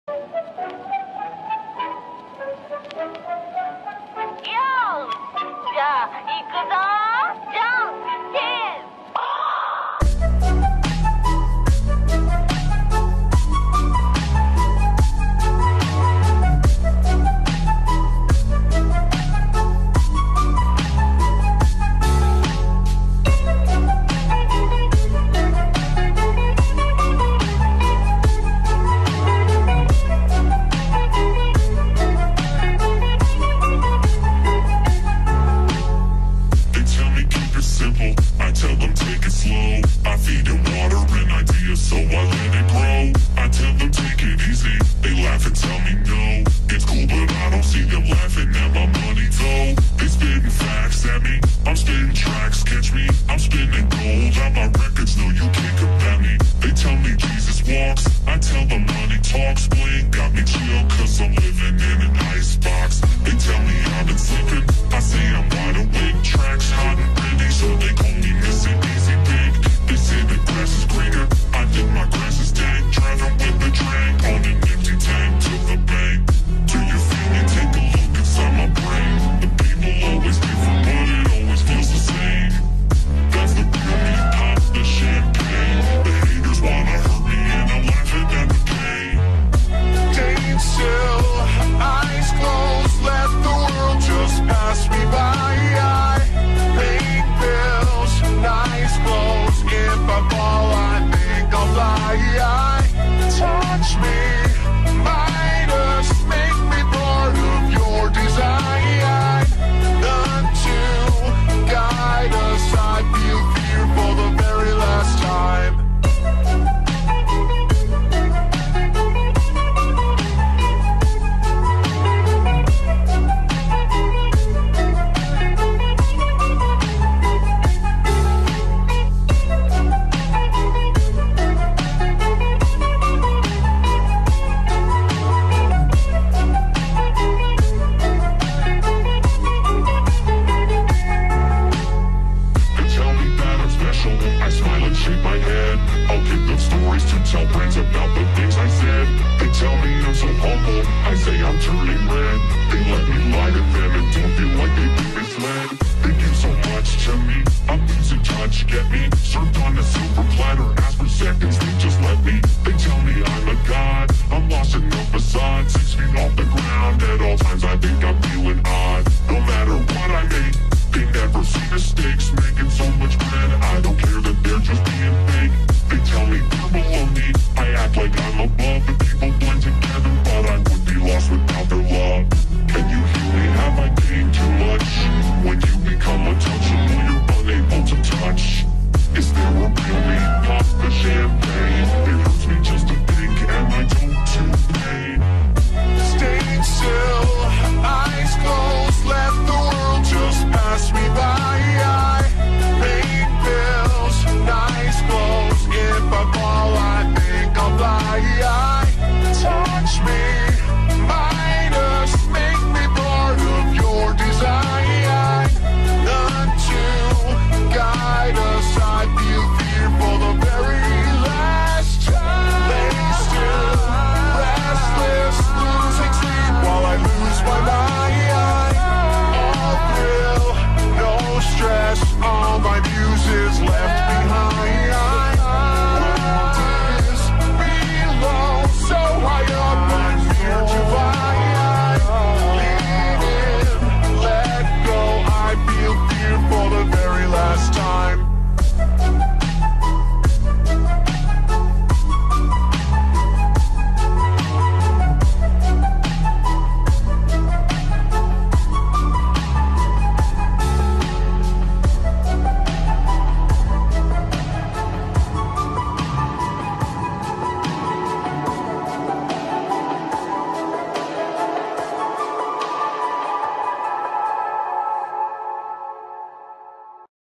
じゃあ行くぞ。じゃんけん I tell them take it slow. I feed it water and ideas, so I let it grow. I tell them take it easy. They laugh and tell me no. It's cool, but I don't see them laughing at my money though. They spitting facts at me. I'm spitting tracks, catch me. I'm spinning gold on my records. No, you can't combat me. They tell me Jesus walks. I tell them money talks. Bling got me chill, cause I'm living in it.